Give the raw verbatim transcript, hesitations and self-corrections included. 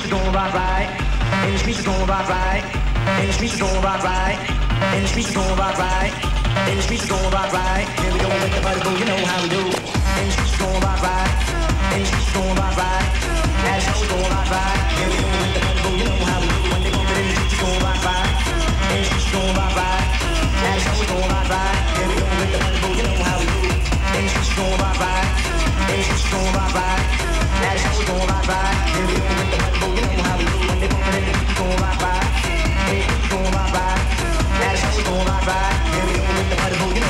is going right, right. And the streets is going right, right. And the streets is going right, right. And the streets is going right, right. And the streets is going right, right. Here we go with the party, you know how we do. And the streets is going right, right. And the streets is going right, right. And the show's going right, right. Here we go with the party, you know how we do. When they bump it in, the streets is going right, right. And the streets is going right, right. And the show's going right, right. Here we go with the party, you know how we do. And the streets is going right, right. And the streets is going right, right. And the show's going right, right. Here we go with the party, you know how we do. When they bump it in, the streets is going right, right. And the streets is going right, right. And the show's going right, right. Here we go with the party, you know.